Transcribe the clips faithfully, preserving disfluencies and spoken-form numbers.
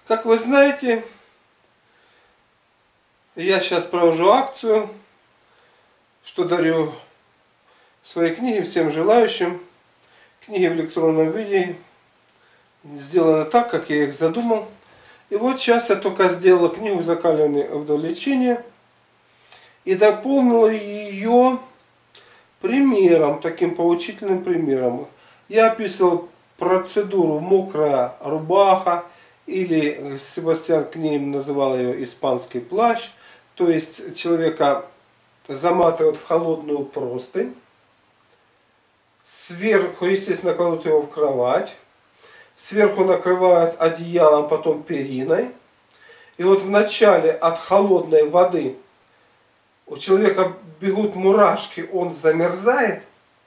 Как вы знаете, я сейчас провожу акцию, что дарю свои книги всем желающим. Книги в электронном виде сделаны так, как я их задумал. И вот сейчас я только сделала книгу «Закаленные в лечение» и дополнила ее примером, таким поучительным примером. Я описывал процедуру «мокрая рубаха», или Себастьян Кнейм называл ее «испанский плащ». То есть человека заматывают в холодную простынь, сверху, естественно, кладут его в кровать, сверху накрывают одеялом, потом периной. И вот вначале от холодной воды у человека бегут мурашки, он замерзает,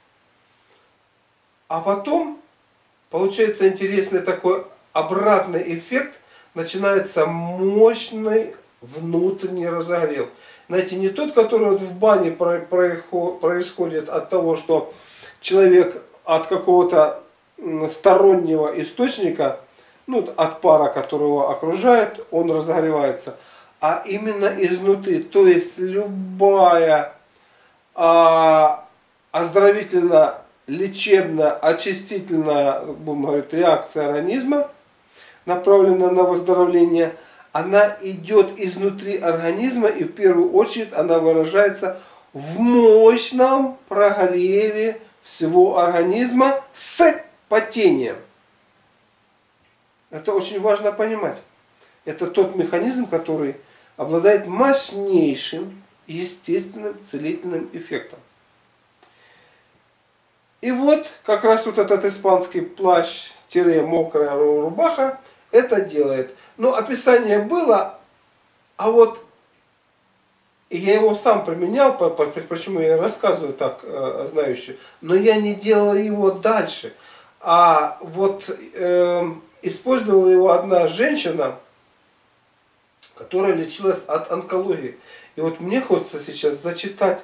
а потом получается интересный такой обратный эффект, начинается мощный внутренний разогрев. Знаете, не тот, который вот в бане происходит от того, что человек от какого-то стороннего источника, ну, от пара, который его окружает, он разогревается. А именно изнутри, то есть любая а, оздоровительно-лечебная, очистительная, будем говорить, реакция организма, направленная на выздоровление, она идет изнутри организма, и в первую очередь она выражается в мощном прогреве всего организма с потением. Это очень важно понимать. Это тот механизм, который обладает мощнейшим естественным целительным эффектом. И вот как раз вот этот испанский плащ-мокрая рубаха это делает. Но описание было, а вот я его сам применял, почему я рассказываю так э, знающе, но я не делал его дальше. А вот э, использовала его одна женщина, которая лечилась от онкологии. И вот мне хочется сейчас зачитать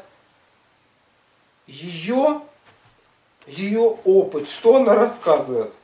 ее, ее опыт, что она рассказывает.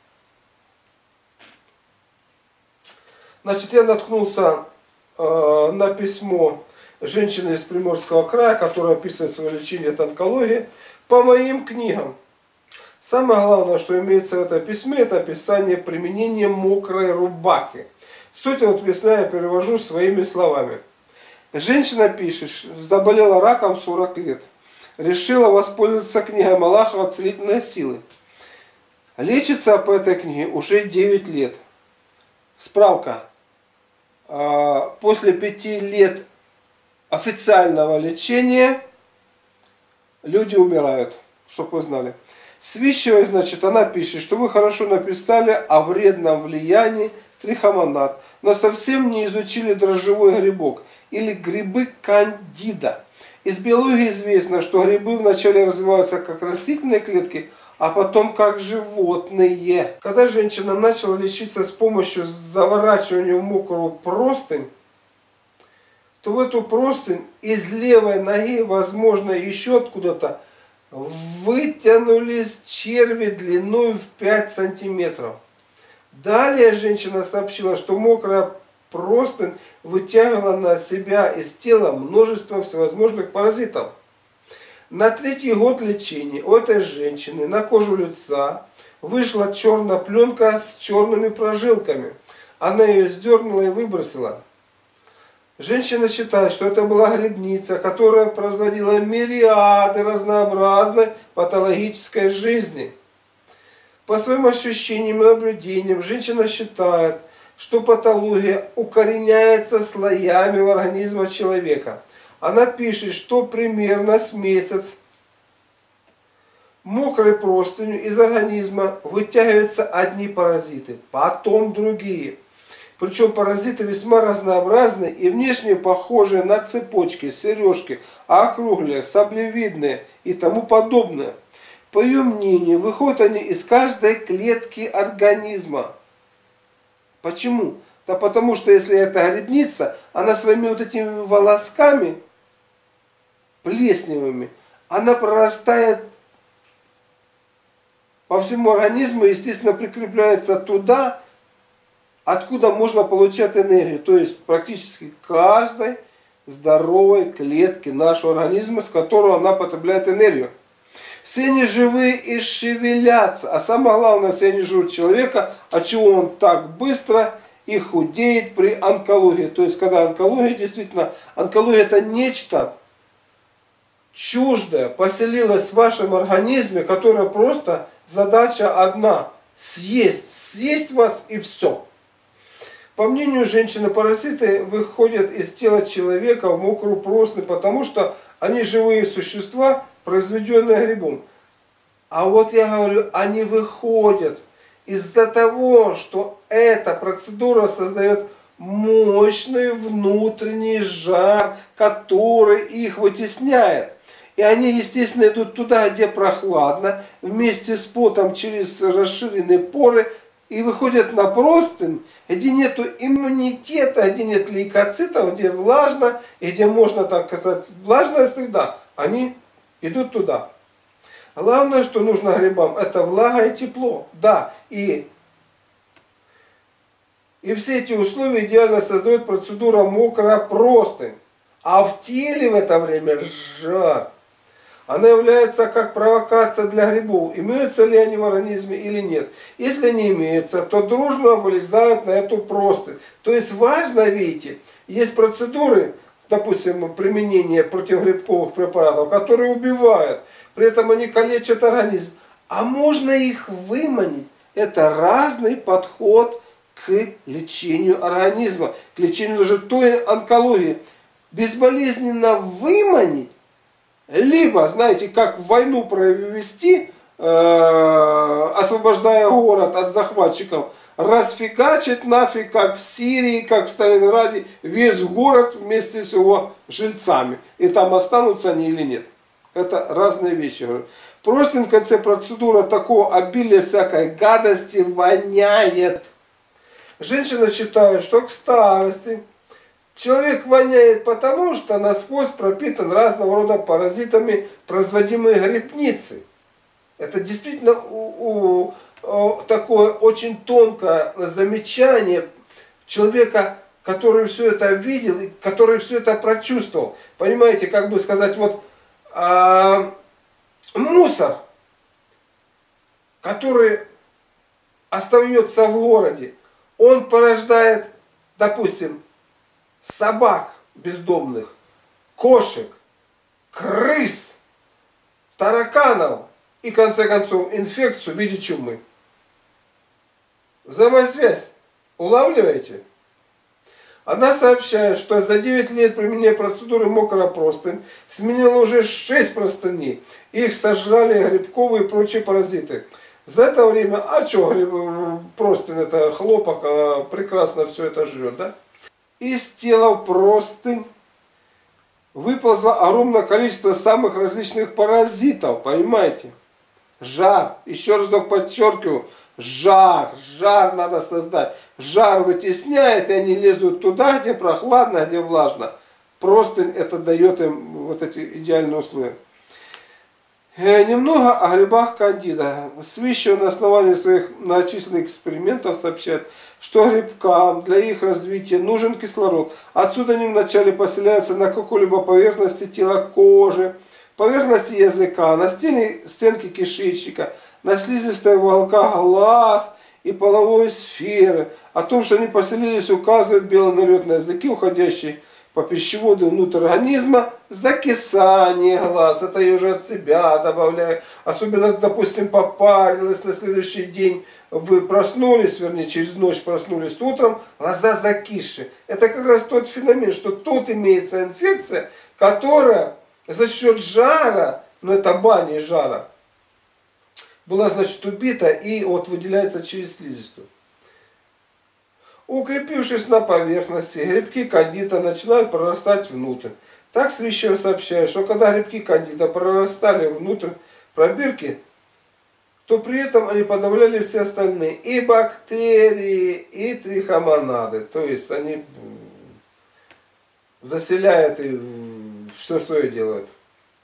Значит, я наткнулся э, на письмо женщины из Приморского края, которая описывает свое лечение от онкологии по моим книгам. Самое главное, что имеется в этом письме, это описание применения мокрой рубахи. Суть этого письма я перевожу своими словами. Женщина пишет, заболела раком в сорок лет. Решила воспользоваться книгой Малахова «Целительной силы». Лечится по этой книге уже девять лет. Справка. После пяти лет официального лечения люди умирают, чтобы вы знали. Свищевой, значит, она пишет, что вы хорошо написали о вредном влиянии трихомонад, но совсем не изучили дрожжевой грибок или грибы кандида. Из биологии известно, что грибы вначале развиваются как растительные клетки, а потом как животные. Когда женщина начала лечиться с помощью заворачивания в мокрую простынь, то в эту простынь из левой ноги, возможно, еще откуда-то, вытянулись черви длиной в пять сантиметров. Далее женщина сообщила, что мокрая простынь вытягивала на себя из тела множество всевозможных паразитов. На третий год лечения у этой женщины на кожу лица вышла черная пленка с черными прожилками. Она ее сдернула и выбросила. Женщина считает, что это была грибница, которая производила мириады разнообразной патологической жизни. По своим ощущениям и наблюдениям, женщина считает, что патология укореняется слоями в организме человека. Она пишет, что примерно с месяц мокрой простынью из организма вытягиваются одни паразиты, потом другие. Причем паразиты весьма разнообразные и внешне похожие на цепочки, сережки, округлые, саблевидные и тому подобное. По ее мнению, выходят они из каждой клетки организма. Почему? Да потому что если это грибница, она своими вот этими волосками плесневыми, она прорастает по всему организму, естественно, прикрепляется туда, откуда можно получать энергию. То есть практически каждой здоровой клетки нашего организма, с которого она потребляет энергию. Все они живые и шевелятся. А самое главное, все они живут человека, отчего он так быстро и худеет при онкологии. То есть, когда онкология, действительно, онкология это нечто чуждое поселилось в вашем организме, которое просто задача одна – съесть. Съесть вас и все. По мнению женщины, паразиты выходят из тела человека в мокрую простынь, потому что они живые существа, произведенные грибом. А вот я говорю, они выходят из-за того, что эта процедура создает мощный внутренний жар, который их вытесняет. И они, естественно, идут туда, где прохладно, вместе с потом через расширенные поры, и выходят на простынь, где нет иммунитета, где нет лейкоцитов, где влажно, и где можно, так сказать, влажная среда. Они идут туда. Главное, что нужно грибам, это влага и тепло. Да, и, и все эти условия идеально создает процедура мокрая простынь. А в теле в это время жар. Она является как провокация для грибов. Имеются ли они в организме или нет. Если не имеются, то дружно вылезают на эту простынь. То есть важно, видите, есть процедуры, допустим, применение противогрибковых препаратов, которые убивают. При этом они калечат организм. А можно их выманить. Это разный подход к лечению организма. К лечению даже той онкологии. Безболезненно выманить. Либо, знаете, как войну провести, э, освобождая город от захватчиков, расфигачить нафиг, как в Сирии, как в Сталинграде, весь город вместе с его жильцами. И там останутся они или нет. Это разные вещи. Просто в конце процедура такого обилия всякой гадости воняет. Женщина считает, что к старости человек воняет потому, что насквозь пропитан разного рода паразитами, производимые грибницей. Это действительно у, у, у, такое очень тонкое замечание человека, который все это видел, и который все это прочувствовал. Понимаете, как бы сказать, вот а, мусор, который остается в городе, он порождает, допустим, собак бездомных, кошек, крыс, тараканов и, в конце концов, инфекцию в виде чумы. Взаимосвязь улавливаете? Она сообщает, что за девять лет применения процедуры мокрая простынь сменила уже шесть простыней. Их сожрали грибковые и прочие паразиты. За это время, а что, гриб, простынь это хлопок, а прекрасно все это жрет, да? Из тела простынь выползло огромное количество самых различных паразитов, понимаете? Жар, еще раз подчеркиваю, жар, жар надо создать. Жар вытесняет, и они лезут туда, где прохладно, где влажно. Простынь это дает им вот эти идеальные условия. Немного о грибах кандида. Свищева на основании своих многочисленных экспериментов сообщает, что грибкам для их развития нужен кислород. Отсюда они вначале поселяются на какой-либо поверхности тела, кожи, поверхности языка, на стене, стенке кишечника, на слизистой уголках глаз и половой сферы. О том, что они поселились, указывает белый налет на языке, уходящий по пищеводу внутрь организма, закисание глаз, это я уже от себя добавляю, особенно, допустим, попарилась на следующий день, вы проснулись, вернее, через ночь проснулись утром, глаза закисшие. Это как раз тот феномен, что тут имеется инфекция, которая за счет жара, ну это баня жара, была, значит, убита и вот выделяется через слизистую. Укрепившись на поверхности, грибки кандида начинают прорастать внутрь. Так Свищева сообщает, что когда грибки кандида прорастали внутрь пробирки, то при этом они подавляли все остальные, и бактерии, и трихомонады. То есть они заселяют и все свое делают.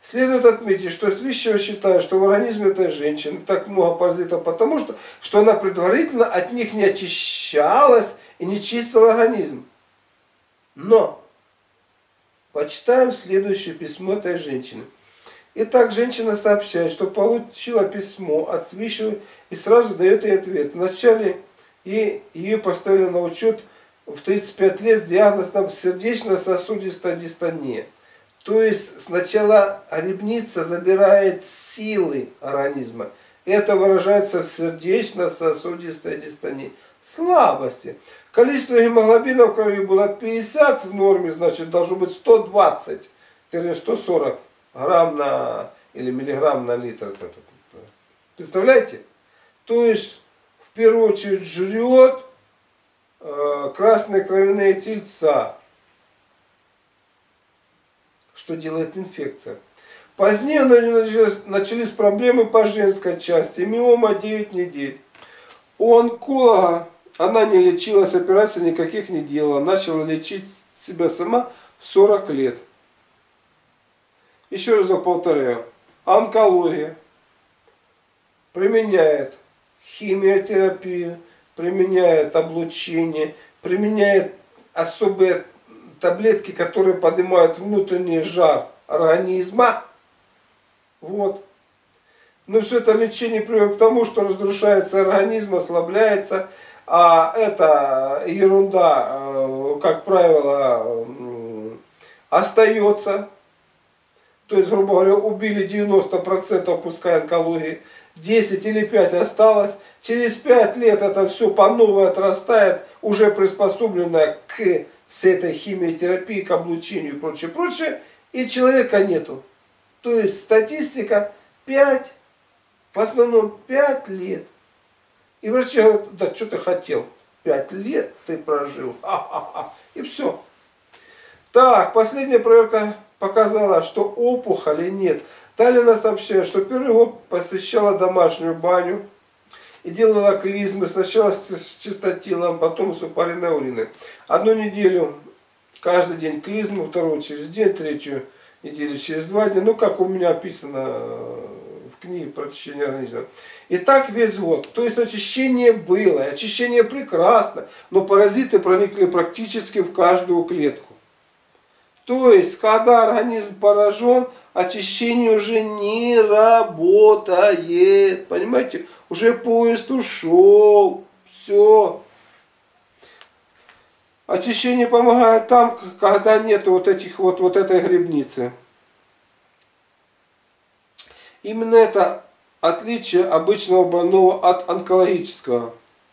Следует отметить, что Свищева считает, что в организме этой женщины так много паразитов, потому что, что она предварительно от них не очищалась и не чистила организм. Но почитаем следующее письмо этой женщины. Итак, женщина сообщает, что получила письмо от Свищевой и сразу дает ей ответ. Вначале ей, ее поставили на учет в тридцать пять лет с диагнозом сердечно-сосудистая дистония. То есть сначала грибница забирает силы организма. Это выражается в сердечно-сосудистой дистонии. Слабости. Количество гемоглобина в крови было пятьдесят в норме, значит должно быть сто двадцать сто сорок грамм на, или миллиграмм на литр. Представляете? То есть в первую очередь жрет э, красные кровяные тельца. Что делает инфекция. Позднее начались, начались проблемы по женской части. Миома девять недель. У онколога она не лечилась, операций никаких не делала. Начала лечить себя сама в сорок лет. Еще разок повторяю. Онкология применяет химиотерапию, применяет облучение, применяет особые таблетки, которые поднимают внутренний жар организма. Вот. Но все это лечение приводит к тому, что разрушается организм, ослабляется. А эта ерунда, как правило, остается. То есть, грубо говоря, убили девяносто процентов, пускай онкологии, десять или пять осталось. Через пять лет это все по новой отрастает, уже приспособленное к всей этой химиотерапии, к облучению и прочее, прочее, и человека нету. То есть статистика пять, в основном пять лет. И врачи говорят, да что ты хотел, пять лет ты прожил, ха-ха-ха, и все. Так, последняя проверка показала, что опухоли нет. Далее она сообщает, что первый год посещала домашнюю баню и делала клизмы, сначала с чистотелом, потом с упаренной уриной. Одну неделю каждый день клизму, вторую через день, третью неделю через два дня. Ну, как у меня описано в книге про очищение организма. И так весь год. То есть очищение было, очищение прекрасно, но паразиты проникли практически в каждую клетку. То есть, когда организм поражен, очищение уже не работает. Понимаете? Уже поезд ушел. Все. Очищение помогает там, когда нет вот, этих, вот, вот этой грибницы. Именно это отличие обычного больного от онкологического.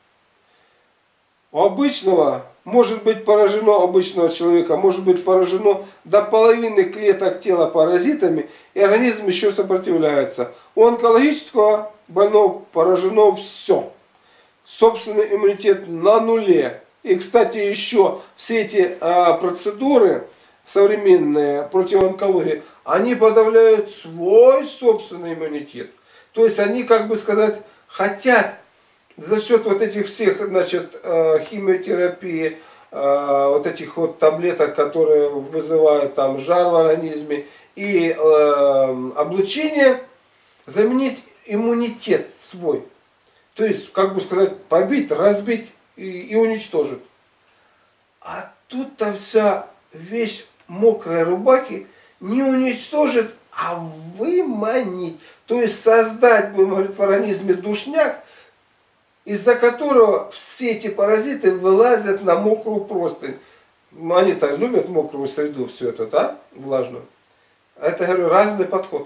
У обычного может быть поражено обычного человека, может быть поражено до половины клеток тела паразитами, и организм еще сопротивляется. У онкологического больного поражено все. Собственный иммунитет на нуле. И, кстати, еще все эти а, процедуры современные против онкологии, они подавляют свой собственный иммунитет. То есть они, как бы сказать, хотят за счет вот этих всех, значит, химиотерапии, вот этих вот таблеток, которые вызывают там жар в организме, и облучение, заменить иммунитет свой. То есть, как бы сказать, побить, разбить и, и уничтожить. А тут-то вся вещь мокрой рубахи не уничтожит, а выманить. То есть создать, будем говорить, в организме душняк, из-за которого все эти паразиты вылазят на мокрую простынь. Они-то любят мокрую среду, все это, да, влажную. Это, говорю, разный подход.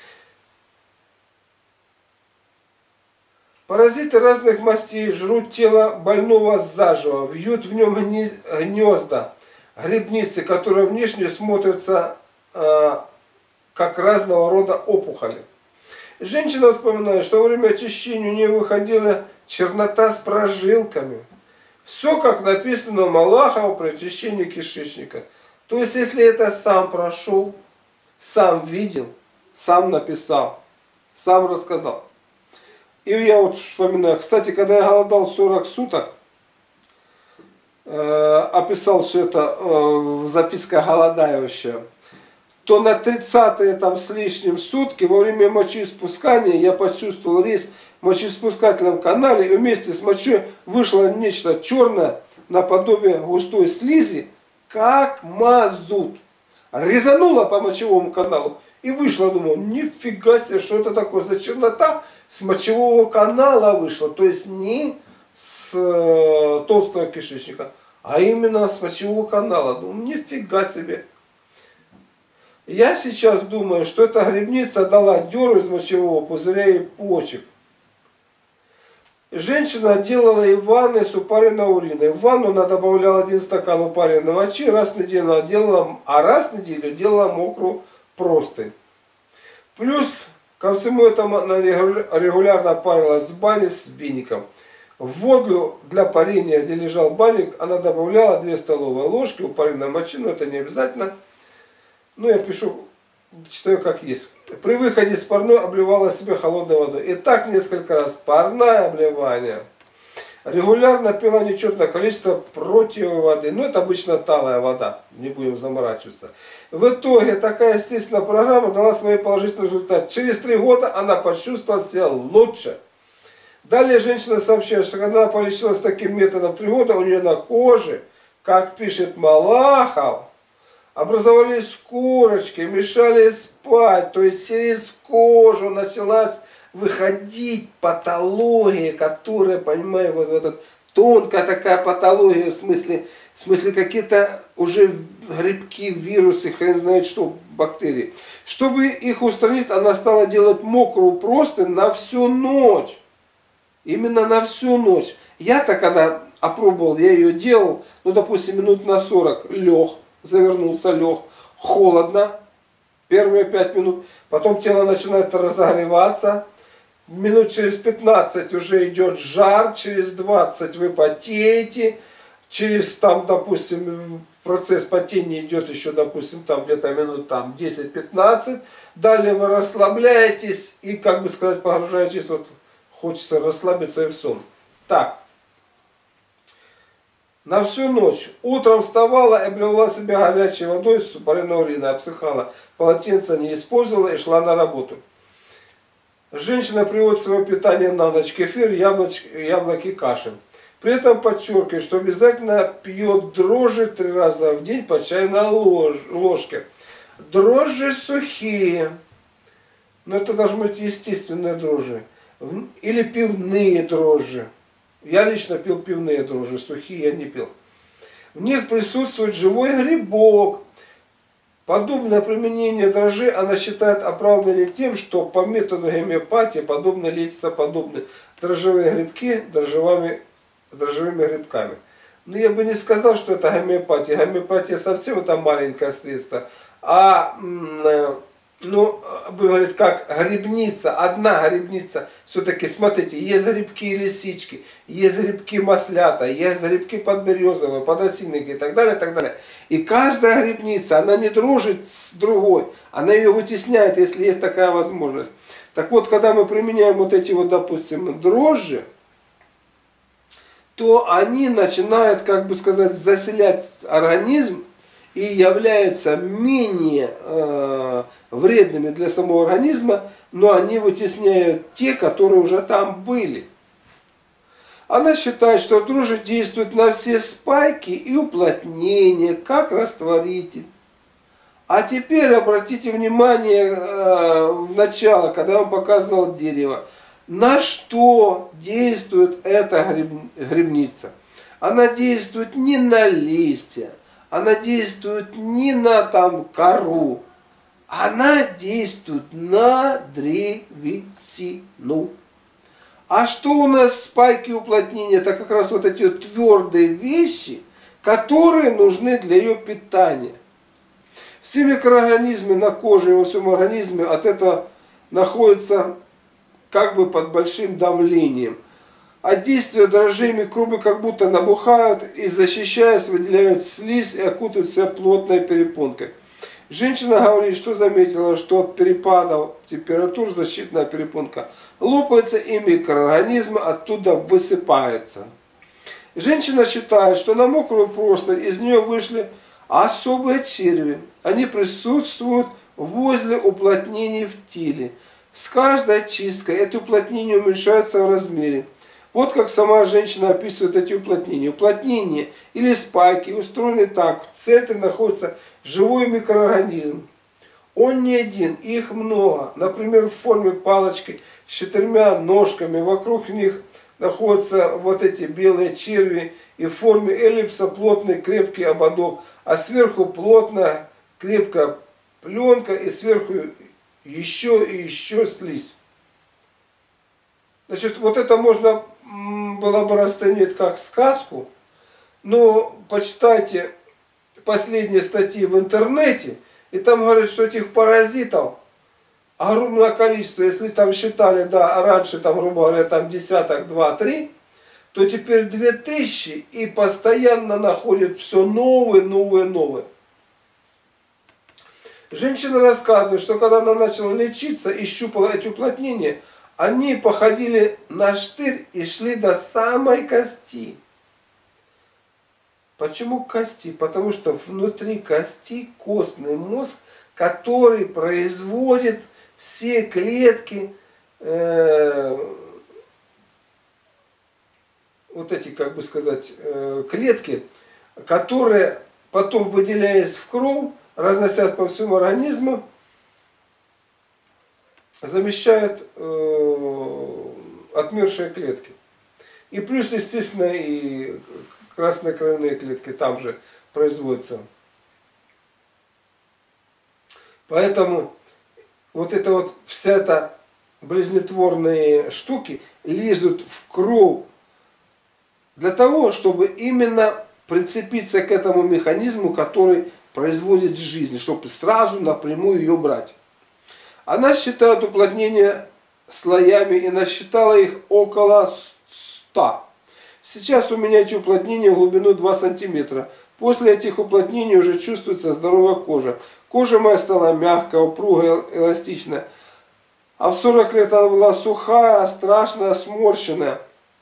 Паразиты разных мастей жрут тело больного заживо, вьют в нем гнезда, грибницы, которые внешне смотрятся э, как разного рода опухоли. Женщина вспоминает, что во время очищения у нее выходила чернота с прожилками. Все, как написано у Малахова при очищении кишечника. То есть, если это сам прошел, сам видел, сам написал, сам рассказал. И я вот вспоминаю, кстати, когда я голодал сорок суток, э, описал все это э, в записках голодающая, то на тридцатые там с лишним сутки во время мочеиспускания я почувствовал резь в мочеиспускательном канале, и вместе с мочой вышло нечто черное наподобие густой слизи, как мазут. Резануло по мочевому каналу и вышло, думаю, нифига себе, что это такое за чернота, с мочевого канала вышла, то есть не с э, толстого кишечника, а именно с мочевого канала. Думаю, нифига себе. Я сейчас думаю, что эта грибница дала дёру из мочевого пузыря и почек. Женщина делала и ванны с упаренной уриной. В ванну она добавляла один стакан упаренной мочи, раз в неделю она делала, а раз в неделю делала мокрую простынь. Плюс ко всему этому она регулярно парилась в бане с веником. В воду для парения, где лежал банник, она добавляла две столовые ложки упаренной мочи, но это не обязательно. Ну, я пишу, читаю как есть. При выходе из парной обливала себя холодной водой. И так несколько раз. Парное обливание. Регулярно пила нечетное количество противой воды. Ну, это обычно талая вода. Не будем заморачиваться. В итоге такая естественная программа дала свои положительные результаты. Через три года она почувствовала себя лучше. Далее женщина сообщает, что когда она полечилась таким методом три года, у нее на коже, как пишет Малахов, образовались корочки, мешали спать, то есть через кожу началась выходить патология, которая, понимаю, вот эта тонкая такая патология, в смысле, в смысле какие-то уже грибки, вирусы, хрен знает что, бактерии. Чтобы их устранить, она стала делать мокрую простынь на всю ночь. Именно на всю ночь. Я-то когда опробовал, я ее делал, ну, допустим, минут на сорок, лег. Завернулся, лег, холодно, первые пять минут, потом тело начинает разогреваться, минут через пятнадцать уже идет жар, через двадцать вы потеете, через там, допустим, процесс потения идет еще, допустим, там где-то минут там десять-пятнадцать, далее вы расслабляетесь и, как бы сказать, погружаетесь, вот хочется расслабиться и в сон. Так. На всю ночь. Утром вставала и обливала себя горячей водой с упаренной уриной, обсыхала. Полотенце не использовала и шла на работу. Женщина приводит свое питание на ночь: кефир, яблоч, яблоки, каши. При этом подчеркивает, что обязательно пьет дрожжи три раза в день по чайной лож, ложке. Дрожжи сухие. Но это должны быть естественные дрожжи. Или пивные дрожжи. Я лично пил пивные дрожжи, сухие я не пил. В них присутствует живой грибок. Подобное применение дрожжей она считает оправданным тем, что по методу гомеопатии подобно лечится подобны дрожжевые грибки дрожжевыми, дрожжевыми грибками. Но я бы не сказал, что это гомеопатия. Гомеопатия совсем это маленькое средство. А... Ну, говорит, как грибница, одна грибница, все-таки, смотрите, есть грибки и лисички, есть грибки маслята, есть грибки подберезовые, подосиновики и так далее, и так далее. И каждая грибница, она не дружит с другой, она ее вытесняет, если есть такая возможность. Так вот, когда мы применяем вот эти вот, допустим, дрожжи, то они начинают, как бы сказать, заселять организм, и являются менее э, вредными для самого организма, но они вытесняют те, которые уже там были. Она считает, что дрожжи действуют на все спайки и уплотнения, как растворитель. А теперь обратите внимание э, в начало, когда он показывал дерево. На что действует эта гриб, грибница? Она действует не на листья. Она действует не на там кору, она действует на древесину. А что у нас спайки уплотнения? Это как раз вот эти вот твердые вещи, которые нужны для ее питания. Все микроорганизмы на коже и во всем организме от этого находятся как бы под большим давлением. От действия дрожжей микробы как будто набухают и, защищаясь, выделяют слизь и окутывают себя плотной перепонкой. Женщина говорит, что заметила, что от перепадов температур защитная перепонка лопается и микроорганизмы оттуда высыпаются. Женщина считает, что на мокрую простынь из нее вышли А особые черви, они присутствуют возле уплотнений в теле. С каждой чисткой эти уплотнения уменьшаются в размере. Вот как сама женщина описывает эти уплотнения. Уплотнения или спайки устроены так. В центре находится живой микроорганизм. Он не один, их много. Например, в форме палочки с четырьмя ножками. Вокруг них находятся вот эти белые черви. И в форме эллипса плотный крепкий ободок. А сверху плотная крепкая пленка. И сверху еще и еще слизь. Значит, вот это можно было бы расценить как сказку. Но почитайте последние статьи в интернете. И там говорят, что этих паразитов огромное количество. Если там считали, да, раньше там, грубо говоря, там десяток, два, три, то теперь две тысячи и постоянно находят все новые, новые, новые. Женщина рассказывает, что когда она начала лечиться и щупала эти уплотнения, они походили на штырь и шли до самой кости. Почему кости? Потому что внутри кости костный мозг, который производит все клетки, э, вот эти, как бы сказать, э, клетки, которые потом, выделяясь в кровь, разносясь по всему организму, замещают э, отмершие клетки. И плюс, естественно, и красные кровяные клетки там же производятся. Поэтому вот это вот вся эта близнетворные штуки лезут в кровь для того, чтобы именно прицепиться к этому механизму, который производит жизнь, чтобы сразу напрямую ее брать. Она считает уплотнения слоями и насчитала их около ста. Сейчас у меня эти уплотнения в глубину два сантиметра. После этих уплотнений уже чувствуется здоровая кожа. Кожа моя стала мягкая, упругая, эластичная. А в сорок лет она была сухая, страшная, сморщенная.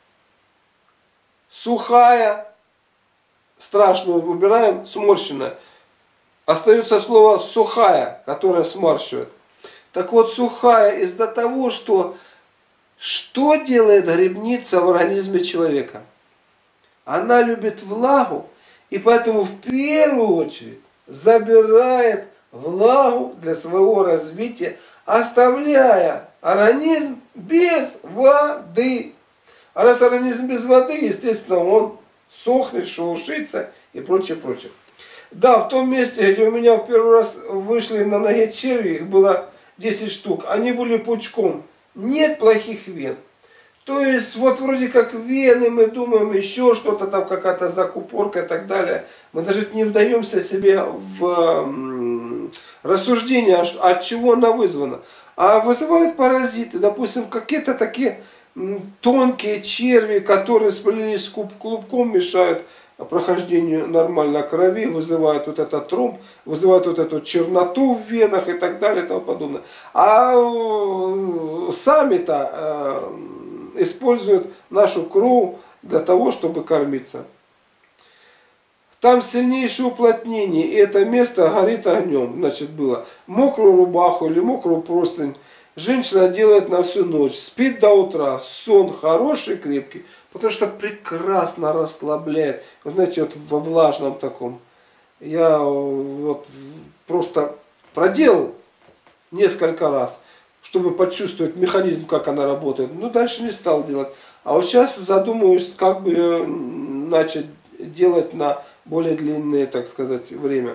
Сухая, страшную убираем, сморщенная. Остается слово сухая, которая сморщивает. Так вот, сухая из-за того, что что делает грибница в организме человека? Она любит влагу, и поэтому в первую очередь забирает влагу для своего развития, оставляя организм без воды. А раз организм без воды, естественно, он сохнет, шелушится и прочее, прочее. Да, в том месте, где у меня в первый раз вышли на ноге черви, их было десять штук, они были пучком. Нет плохих вен. То есть, вот вроде как вены, мы думаем, еще что-то там, какая-то закупорка и так далее. Мы даже не вдаемся себе в рассуждение, от чего она вызвана. А вызывают паразиты, допустим, какие-то такие тонкие черви, которые сплелись клубком, мешают прохождению нормально крови, вызывают вот этот тромб, вызывают вот эту черноту в венах и так далее и тому подобное. А сами-то э, используют нашу кровь для того, чтобы кормиться. Там сильнейшее уплотнение, и это место горит огнем. Значит, было мокрую рубаху или мокрую простынь женщина делает на всю ночь, спит до утра, сон хороший, крепкий, потому что прекрасно расслабляет. Вы знаете, вот во влажном таком, я вот просто проделал несколько раз, чтобы почувствовать механизм, как она работает. Но дальше не стал делать. А вот сейчас задумываюсь, как бы ее начать делать на более длинное, так сказать, время.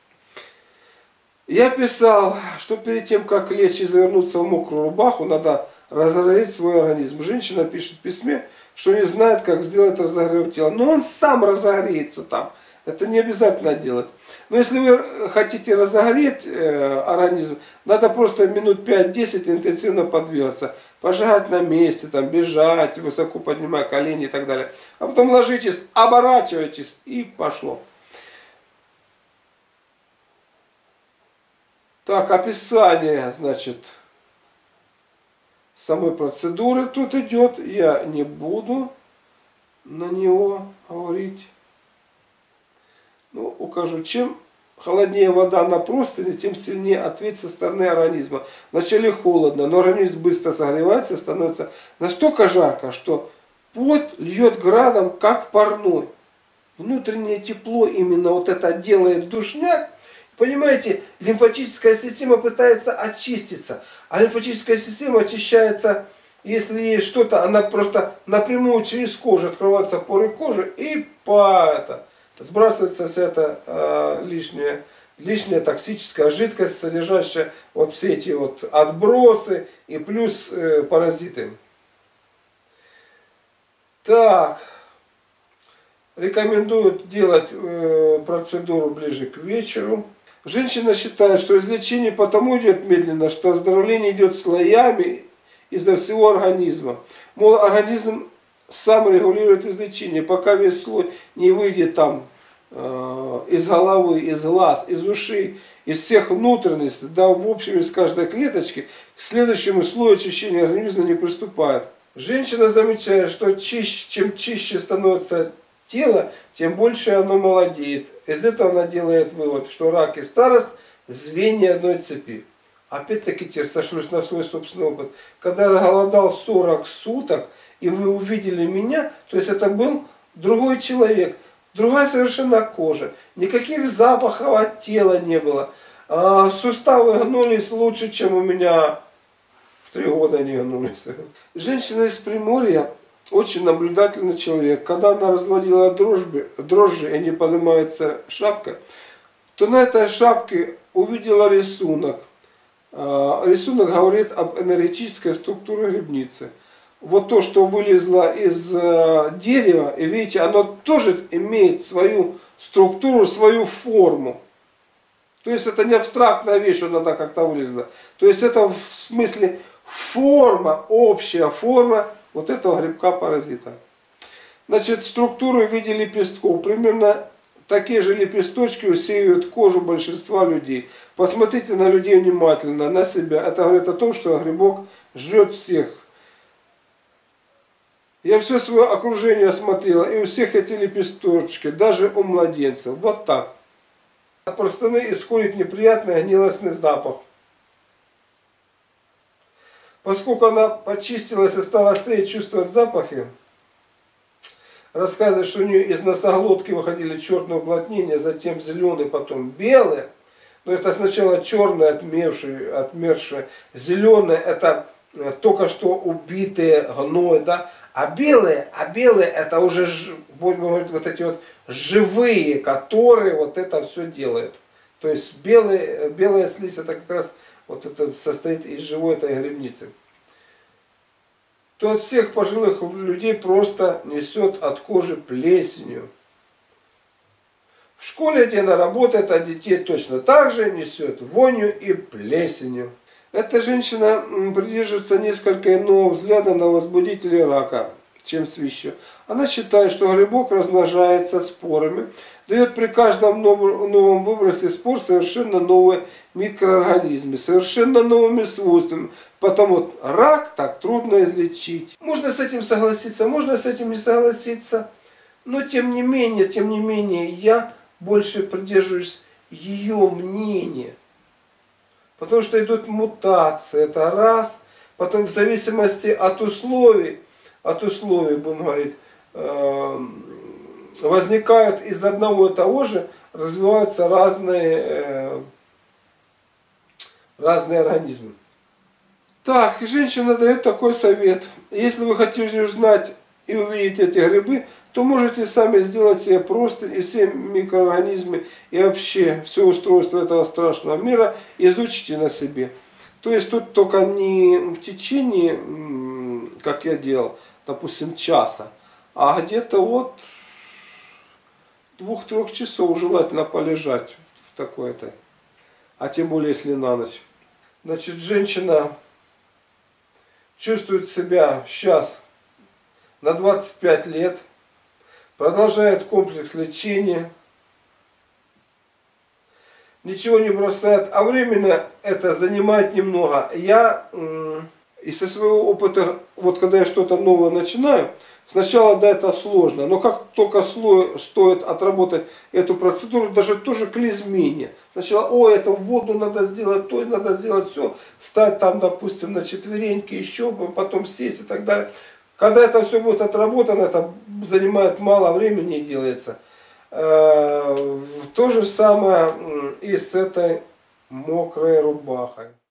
Я писал, что перед тем, как лечь и завернуться в мокрую рубаху, надо разогреть свой организм. Женщина пишет в письме, что не знает, как сделать разогрев тела. Но он сам разогреется там. Это не обязательно делать. Но если вы хотите разогреть э, организм, надо просто минут пять-десять интенсивно подвигаться. Пожать на месте, там, бежать, высоко поднимая колени и так далее. А потом ложитесь, оборачивайтесь и пошло. Так, описание, значит, самой процедуры тут идет. Я не буду на него говорить. Ну, у покажу. Чем холоднее вода на простыне, тем сильнее ответ со стороны организма. Вначале холодно, но организм быстро согревается, становится настолько жарко, что пот льет градом, как в парной. Внутреннее тепло именно вот это делает душняк. Понимаете, лимфатическая система пытается очиститься. А лимфатическая система очищается, если есть что-то, она просто напрямую через кожу, открываются поры кожи и по это, сбрасывается вся эта э, лишняя, лишняя токсическая жидкость, содержащая вот все эти вот отбросы и плюс э, паразиты. Так. Рекомендуют делать э, процедуру ближе к вечеру. Женщина считает, что излечение потому идет медленно, что оздоровление идет слоями из-за всего организма. Мол, организм сам регулирует излечение, пока весь слой не выйдет там э, из головы, из глаз, из ушей, из всех внутренностей, да в общем из каждой клеточки, к следующему слою очищения организма не приступает. Женщина замечает, что чище, чем чище становится тело, тем больше оно молодеет. Из этого она делает вывод, что рак и старость – звенья одной цепи. Опять-таки теперь сошлюсь на свой собственный опыт. Когда я голодал сорок суток, и вы увидели меня, то есть это был другой человек, другая совершенно кожа, никаких запахов от тела не было. А суставы гнулись лучше, чем у меня в три года не гнулись. Женщина из Приморья очень наблюдательный человек. Когда она разводила дрожжи, дрожжи и не поднимается шапка, то на этой шапке увидела рисунок. Рисунок говорит об энергетической структуре грибницы. Вот то, что вылезло из дерева, и видите, оно тоже имеет свою структуру, свою форму. То есть это не абстрактная вещь, что она как-то вылезла. То есть это в смысле форма, общая форма вот этого грибка-паразита. Значит, структуру в виде лепестков. Примерно такие же лепесточки усеивают кожу большинства людей. Посмотрите на людей внимательно, на себя. Это говорит о том, что грибок жрет всех. Я все свое окружение осмотрела, и у всех эти лепесточки, даже у младенцев. Вот так. От простыни исходит неприятный гнилостный запах. Поскольку она почистилась и стала острее чувствовать запахи, рассказывает, что у нее из носоглотки выходили черные уплотнения, затем зеленые, потом белые. Но это сначала черное, отмершее, отмершее, зеленое, это только что убитые гной, да? А белые, а белые это уже, будем говорить, вот эти вот живые, которые вот это все делают. То есть белые, белая слизь это как раз вот это состоит из живой этой грибницы. То от всех пожилых людей просто несет от кожи плесенью. В школе, где она работает, от детей точно так же несет вонью и плесенью. Эта женщина придерживается несколько иного взгляда на возбудителей рака, чем свищу. Она считает, что грибок размножается спорами, дает при каждом новом выбросе спор совершенно новые микроорганизмы, совершенно новыми свойствами. Потому рак так трудно излечить. Можно с этим согласиться, можно с этим не согласиться. Но тем не менее, тем не менее, я больше придерживаюсь ее мнения. Потому что идут мутации, это раз. Потом в зависимости от условий, от условий, будем говорить, возникают из одного и того же, развиваются разные, разные организмы. Так, женщина дает такой совет. Если вы хотите узнать и увидеть эти грибы, то можете сами сделать себе простынь и все микроорганизмы и вообще все устройство этого страшного мира изучите на себе. То есть тут только не в течение, как я делал, допустим, часа, а где-то вот двух-трех часов желательно полежать в такой-то, а тем более если на ночь. Значит, женщина чувствует себя сейчас на двадцать пять лет, продолжает комплекс лечения, ничего не бросает, а временно это занимает немного. Я, и со своего опыта, вот когда я что-то новое начинаю, сначала, да, это сложно, но как только слой, стоит отработать эту процедуру, даже тоже клизмение. Сначала, о, это воду надо сделать, то надо сделать, все, стать там, допустим, на четвереньки, еще, потом сесть и так далее. Когда это все будет отработано, это занимает мало времени и делается. То же самое и с этой мокрой рубахой.